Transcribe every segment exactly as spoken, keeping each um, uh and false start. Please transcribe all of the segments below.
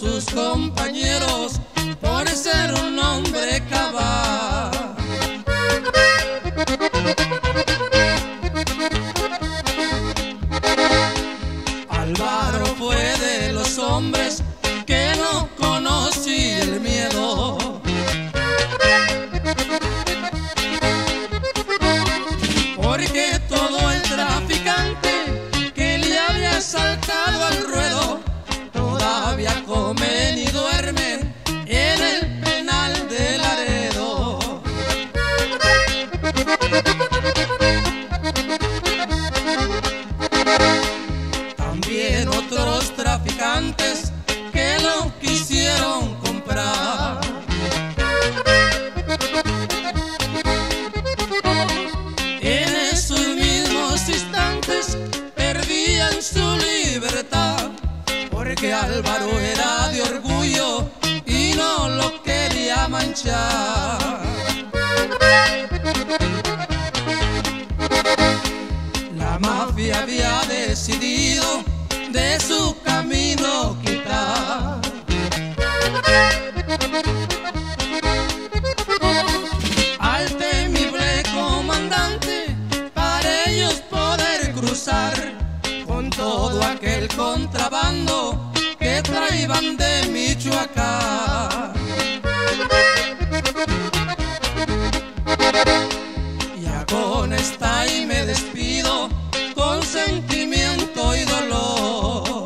sus compañeros por ser un hombre cabal. Álvaro fue de los hombres que no conocí el miedo. Porque todo el traficante que le había saltado al ruedo todavía comen y duermen en el penal de Laredo. También otros traficantes que lo quisieron comprar. En esos mismos instantes perdían su libertad, porque Álvaro era de orgullo y no lo quería manchar. La mafia había decidido de su camino quitar. Al temible comandante para ellos poder cruzar con todo aquel contrabando que traían de Michoacán. Ya con esta y me despido con sentimiento y dolor.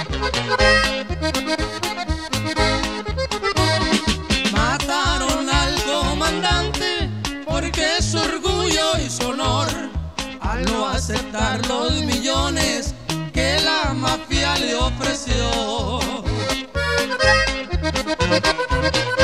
Mataron al comandante porque es su orgullo y su honor, al no aceptar los millones que la mafia le ofreció.